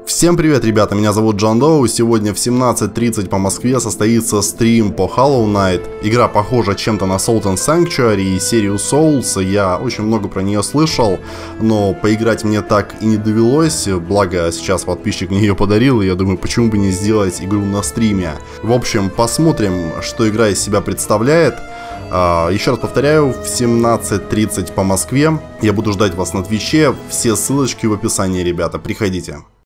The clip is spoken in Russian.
Всем привет, ребята, меня зовут Джон Доу. Сегодня в 17:30 по Москве состоится стрим по Hollow Knight. Игра похожа чем-то на Salt and Sanctuary и серию Souls. Я очень много про нее слышал, но поиграть мне так и не довелось. Благо, сейчас подписчик мне ее подарил, и я думаю, почему бы не сделать игру на стриме. В общем, посмотрим, что игра из себя представляет. Еще раз повторяю, в 17:30 по Москве. Я буду ждать вас на Твиче. Все ссылочки в описании, ребята. Приходите.